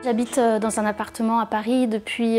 J'habite dans un appartement à Paris depuis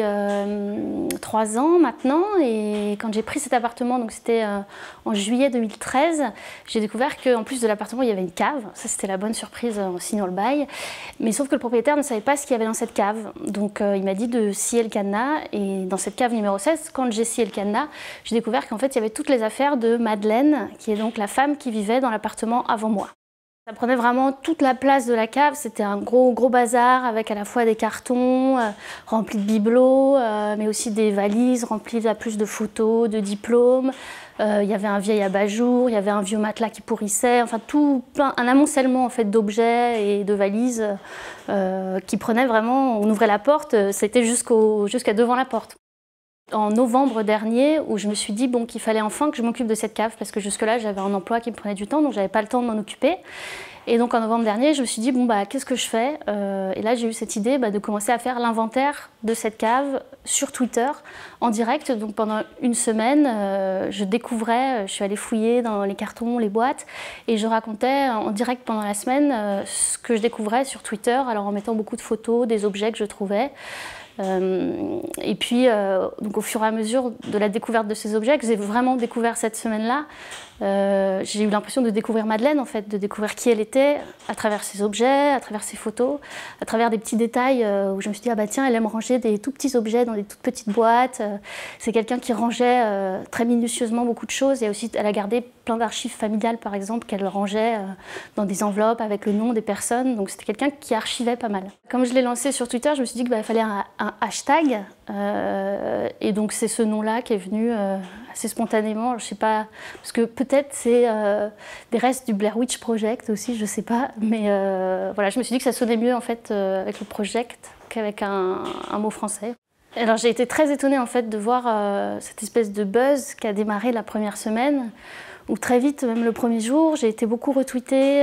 3 ans maintenant, et quand j'ai pris cet appartement, donc c'était en juillet 2013, j'ai découvert qu'en plus de l'appartement il y avait une cave. Ça c'était la bonne surprise en signant le bail, mais sauf que le propriétaire ne savait pas ce qu'il y avait dans cette cave, donc il m'a dit de scier le cadenas, et dans cette cave numéro 16, quand j'ai scié le cadenas, j'ai découvert qu'en fait il y avait toutes les affaires de Madeleine, qui est donc la femme qui vivait dans l'appartement avant moi. Ça prenait vraiment toute la place de la cave, c'était un gros bazar avec à la fois des cartons remplis de bibelots, mais aussi des valises remplies à plus de photos, de diplômes. Il y avait un vieil abat-jour, il y avait un vieux matelas qui pourrissait, enfin un amoncellement en fait, d'objets et de valises qui prenaient vraiment, on ouvrait la porte, c'était jusqu'à devant la porte. En novembre dernier, où je me suis dit qu'il fallait enfin que je m'occupe de cette cave, parce que jusque-là j'avais un emploi qui me prenait du temps, donc j'avais pas le temps de m'en occuper. Et donc en novembre dernier, je me suis dit qu'est-ce que je fais? Et là j'ai eu cette idée de commencer à faire l'inventaire de cette cave sur Twitter en direct. Donc pendant une semaine, je découvrais, je suis allée fouiller dans les cartons, les boîtes, et je racontais en direct pendant la semaine ce que je découvrais sur Twitter, alors en mettant beaucoup de photos, des objets que je trouvais. Et puis, donc au fur et à mesure de la découverte de ces objets, que j'ai vraiment découvert cette semaine-là, j'ai eu l'impression de découvrir Madeleine, en fait, de découvrir qui elle était à travers ses objets, à travers ses photos, à travers des petits détails où je me suis dit, ah bah tiens, elle aime ranger des tout petits objets dans des toutes petites boîtes. C'est quelqu'un qui rangeait très minutieusement beaucoup de choses, et aussi elle a gardé plein d'archives familiales, par exemple, qu'elle rangeait dans des enveloppes avec le nom des personnes. Donc c'était quelqu'un qui archivait pas mal. Comme je l'ai lancé sur Twitter, je me suis dit qu'il fallait un hashtag, et donc c'est ce nom-là qui est venu assez spontanément, je sais pas, parce que peut-être c'est des restes du Blair Witch Project aussi, je sais pas, mais voilà, je me suis dit que ça sonnait mieux en fait avec le project qu'avec un mot français. Alors j'ai été très étonnée en fait de voir cette espèce de buzz qui a démarré la première semaine, où très vite, même le premier jour, j'ai été beaucoup retweetée.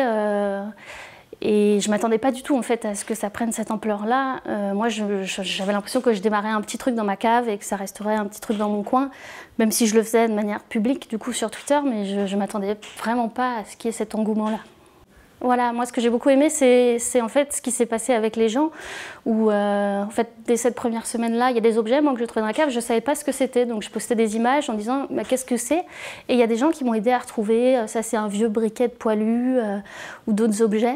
Et je ne m'attendais pas du tout en fait, à ce que ça prenne cette ampleur-là. Moi, j'avais l'impression que je démarrais un petit truc dans ma cave et que ça resterait un petit truc dans mon coin, même si je le faisais de manière publique du coup sur Twitter, mais je ne m'attendais vraiment pas à ce qu'il y ait cet engouement-là. Voilà, moi ce que j'ai beaucoup aimé, c'est en fait ce qui s'est passé avec les gens, où en fait dès cette première semaine-là, il y a des objets moi, que je trouvais dans la cave, je ne savais pas ce que c'était, donc je postais des images en disant qu'est-ce que c'est, et il y a des gens qui m'ont aidé à retrouver, ça c'est un vieux briquet de poilu ou d'autres objets,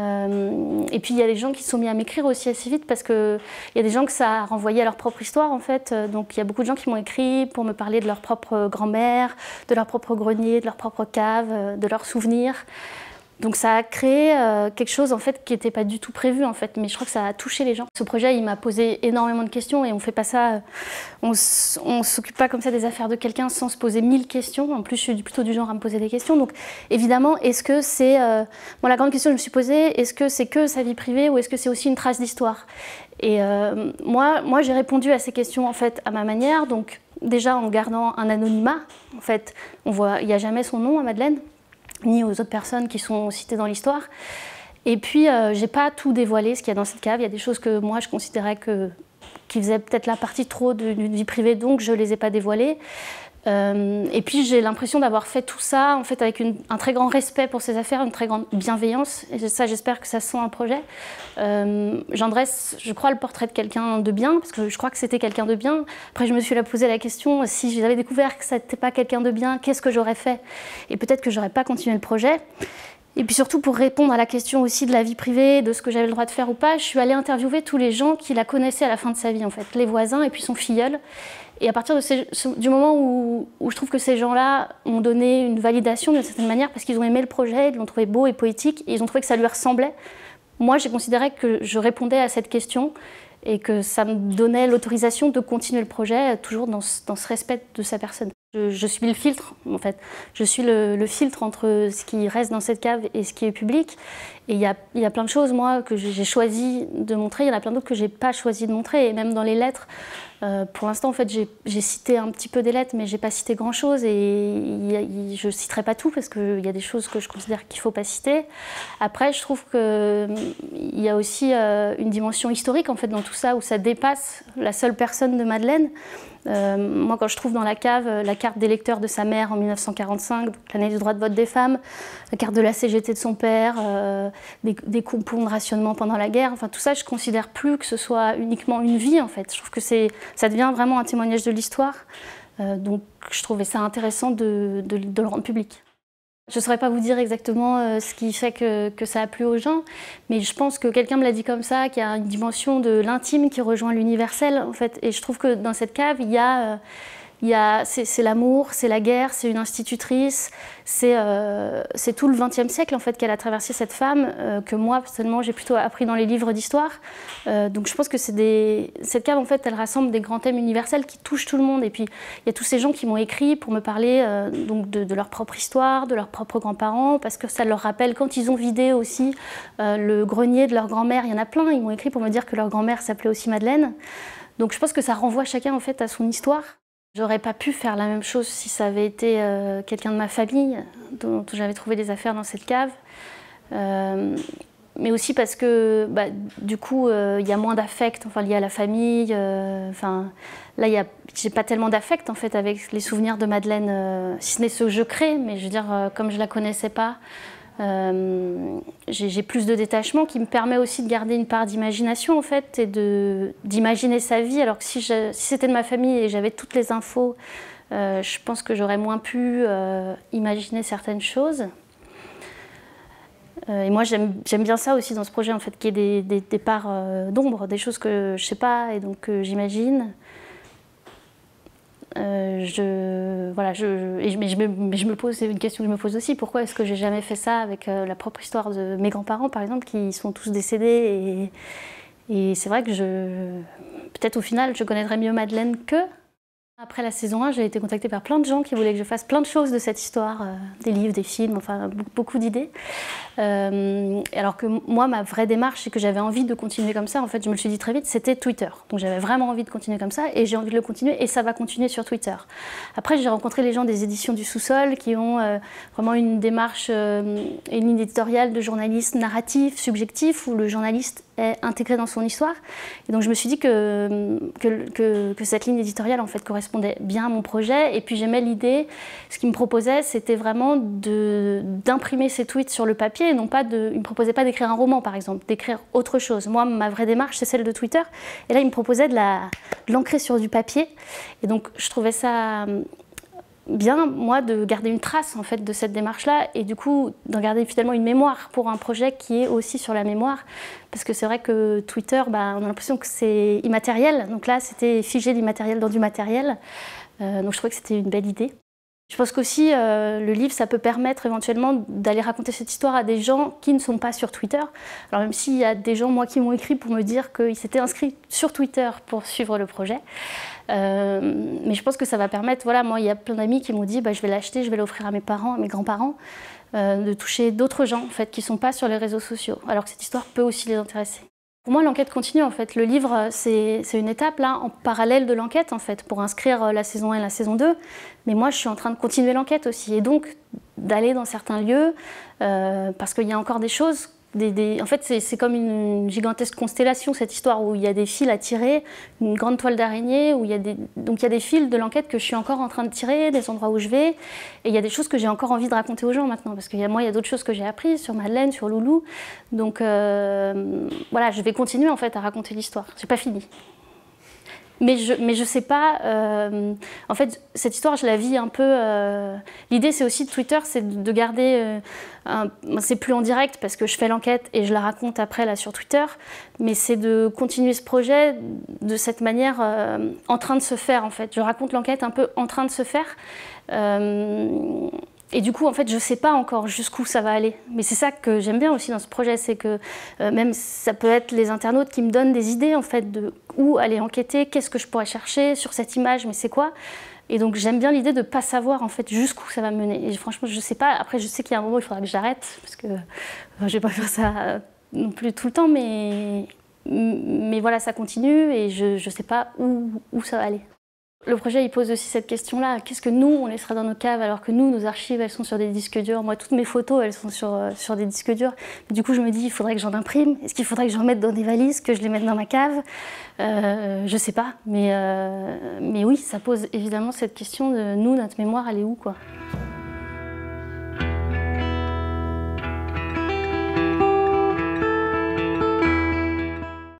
et puis il y a des gens qui se sont mis à m'écrire aussi assez vite, parce qu'il y a des gens que ça a renvoyé à leur propre histoire en fait, donc il y a beaucoup de gens qui m'ont écrit pour me parler de leur propre grand-mère, de leur propre grenier, de leur propre cave, de leurs souvenirs. Donc ça a créé quelque chose en fait qui n'était pas du tout prévu en fait, mais je crois que ça a touché les gens. Ce projet il m'a posé énormément de questions, et on fait pas ça, on s'occupe pas comme ça des affaires de quelqu'un sans se poser 1000 questions. En plus je suis plutôt du genre à me poser des questions, donc évidemment est-ce que c'est, la grande question que je me suis posée, est-ce que c'est que sa vie privée ou est-ce que c'est aussi une trace d'histoire? Et moi j'ai répondu à ces questions en fait à ma manière, donc déjà en gardant un anonymat, en fait il n'y a jamais son nom à Madeleine, ni aux autres personnes qui sont citées dans l'histoire. Et puis, j'ai pas tout dévoilé ce qu'il y a dans cette cave. Il y a des choses que moi, je considérais qui faisaient peut-être la partie trop d'une vie privée, donc je les ai pas dévoilées. Et puis, j'ai l'impression d'avoir fait tout ça en fait, avec un très grand respect pour ces affaires, une très grande bienveillance. Et ça, j'espère que ça se sent dans le projet. J'en dresse, je crois, le portrait de quelqu'un de bien, parce que je crois que c'était quelqu'un de bien. Après, je me suis posé la question, si j'avais découvert que ça n'était pas quelqu'un de bien, qu'est-ce que j'aurais fait? Et peut-être que j'aurais pas continué le projet. Et puis surtout, pour répondre à la question aussi de la vie privée, de ce que j'avais le droit de faire ou pas, je suis allée interviewer tous les gens qui la connaissaient à la fin de sa vie, en fait, les voisins et puis son filleul. Et à partir du moment où je trouve que ces gens-là ont donné une validation d'une certaine manière, parce qu'ils ont aimé le projet, ils l'ont trouvé beau et poétique, et ils ont trouvé que ça lui ressemblait, moi j'ai considéré que je répondais à cette question et que ça me donnait l'autorisation de continuer le projet, toujours dans ce respect de sa personne. Je suis le filtre, en fait. Je suis le filtre entre ce qui reste dans cette cave et ce qui est public. Et il y a plein de choses, moi, que j'ai choisi de montrer. Il y en a plein d'autres que j'ai pas choisi de montrer. Et même dans les lettres, pour l'instant, en fait, j'ai cité un petit peu des lettres, mais j'ai pas cité grand-chose. Et je citerai pas tout, parce qu'il y a des choses que je considère qu'il faut pas citer. Après, je trouve qu'il y a aussi une dimension historique, en fait, dans tout ça, où ça dépasse la seule personne de Madeleine. Moi, quand je trouve dans la cave la carte d'électeur de sa mère en 1945, l'année du droit de vote des femmes, la carte de la CGT de son père, des coupons de rationnement pendant la guerre, enfin tout ça, je ne considère plus que ce soit uniquement une vie en fait. Je trouve que ça devient vraiment un témoignage de l'histoire. Donc je trouvais ça intéressant de le rendre public. Je ne saurais pas vous dire exactement ce qui fait que ça a plu aux gens, mais je pense que quelqu'un me l'a dit comme ça, qu'il y a une dimension de l'intime qui rejoint l'universel, en fait. Et je trouve que dans cette cave, c'est l'amour, c'est la guerre, c'est une institutrice, c'est tout le XXe siècle en fait qu'elle a traversé cette femme, que moi personnellement j'ai plutôt appris dans les livres d'histoire. Donc je pense que cette cave en fait elle rassemble des grands thèmes universels qui touchent tout le monde. Et puis il y a tous ces gens qui m'ont écrit pour me parler donc de leur propre histoire, de leurs propres grands-parents, parce que ça leur rappelle quand ils ont vidé aussi le grenier de leur grand-mère. Il y en a plein, ils m'ont écrit pour me dire que leur grand-mère s'appelait aussi Madeleine. Donc je pense que ça renvoie chacun en fait à son histoire. J'aurais pas pu faire la même chose si ça avait été quelqu'un de ma famille dont j'avais trouvé des affaires dans cette cave. Mais aussi parce que du coup il y a moins d'affect enfin, lié à la famille. Là j'ai pas tellement d'affect en fait avec les souvenirs de Madeleine, si ce n'est ceux que je crée, mais je veux dire comme je la connaissais pas. J'ai plus de détachement qui me permet aussi de garder une part d'imagination en fait et d'imaginer sa vie, alors que si c'était de ma famille et j'avais toutes les infos, je pense que j'aurais moins pu imaginer certaines choses. Et moi j'aime bien ça aussi dans ce projet en fait, qu'il y ait des parts d'ombre, des choses que je sais pas et donc j'imagine. Mais je me pose, c'est une question que je me pose aussi, pourquoi est-ce que j'ai jamais fait ça avec la propre histoire de mes grands-parents par exemple, qui sont tous décédés, et c'est vrai que peut-être au final je connaîtrais mieux Madeleine qu'eux. Après la saison 1, j'ai été contactée par plein de gens qui voulaient que je fasse plein de choses de cette histoire, des livres, des films, enfin beaucoup d'idées. Alors que moi, ma vraie démarche, c'est que j'avais envie de continuer comme ça. En fait, je me le suis dit très vite, c'était Twitter. Donc j'avais vraiment envie de continuer comme ça et j'ai envie de le continuer et ça va continuer sur Twitter. Après, j'ai rencontré les gens des éditions du Sous-Sol qui ont vraiment une démarche, une ligne éditoriale de journaliste narratif, subjectif, où le journaliste est intégré dans son histoire. Et donc je me suis dit que cette ligne éditoriale en fait correspondait bien à mon projet. Et puis j'aimais l'idée, ce qu'il me proposait, c'était vraiment d'imprimer ces tweets sur le papier. Et non pas il ne me proposait pas d'écrire un roman par exemple, d'écrire autre chose. Moi, ma vraie démarche, c'est celle de Twitter. Et là, il me proposait de l'ancrer sur du papier. Et donc je trouvais ça bien, moi, de garder une trace en fait de cette démarche-là et du coup d'en garder finalement une mémoire pour un projet qui est aussi sur la mémoire, parce que c'est vrai que Twitter, on a l'impression que c'est immatériel, donc là c'était figer l'immatériel dans du matériel, donc je trouvais que c'était une belle idée. Je pense qu'aussi le livre, ça peut permettre éventuellement d'aller raconter cette histoire à des gens qui ne sont pas sur Twitter. Alors même s'il y a des gens, moi, qui m'ont écrit pour me dire qu'ils s'étaient inscrits sur Twitter pour suivre le projet. Mais je pense que ça va permettre, voilà, moi il y a plein d'amis qui m'ont dit je vais l'acheter, je vais l'offrir à mes parents, à mes grands-parents, de toucher d'autres gens en fait, qui ne sont pas sur les réseaux sociaux, alors que cette histoire peut aussi les intéresser. Pour moi, l'enquête continue en fait. Le livre, c'est une étape là, en parallèle de l'enquête en fait, pour inscrire la saison 1 et la saison 2. Mais moi, je suis en train de continuer l'enquête aussi, et donc d'aller dans certains lieux, parce qu'il y a encore des choses. En fait, c'est comme une gigantesque constellation, cette histoire, où il y a des fils à tirer, une grande toile d'araignée, donc il y a des fils de l'enquête que je suis encore en train de tirer, des endroits où je vais, et il y a des choses que j'ai encore envie de raconter aux gens maintenant, parce que moi, il y a d'autres choses que j'ai apprises sur Madeleine, sur Loulou, donc voilà, je vais continuer en fait à raconter l'histoire, c'est pas fini. Mais je sais pas, en fait, cette histoire, je la vis un peu... L'idée, c'est aussi de Twitter, c'est de garder... c'est plus en direct parce que je fais l'enquête et je la raconte après là sur Twitter, mais c'est de continuer ce projet de cette manière en train de se faire, en fait. Je raconte l'enquête un peu en train de se faire. Et du coup, en fait, je ne sais pas encore jusqu'où ça va aller. Mais c'est ça que j'aime bien aussi dans ce projet, c'est que même ça peut être les internautes qui me donnent des idées, en fait, de où aller enquêter, qu'est-ce que je pourrais chercher sur cette image, mais c'est quoi. Et donc j'aime bien l'idée de ne pas savoir, en fait, jusqu'où ça va me mener. Et franchement, je ne sais pas. Après, je sais qu'il y a un moment où il faudra que j'arrête, parce que je ne vais pas faire ça non plus tout le temps, mais voilà, ça continue et je ne sais pas où ça va aller. Le projet il pose aussi cette question-là, qu'est-ce que nous on laissera dans nos caves alors que nous, nos archives elles sont sur des disques durs. Moi toutes mes photos elles sont sur des disques durs. Du coup je me dis il faudrait que j'en imprime, est-ce qu'il faudrait que j'en mette dans des valises, que je les mette dans ma cave? Je sais pas, mais oui ça pose évidemment cette question de nous, notre mémoire elle est où quoi.